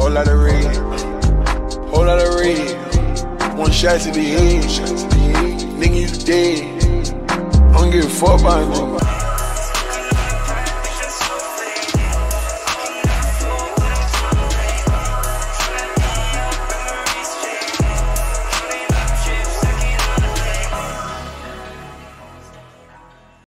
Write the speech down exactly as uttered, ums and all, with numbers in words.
Whole lot of red, whole lot of red. One shot to the head, nigga, you dead. I don't give a fuck about you.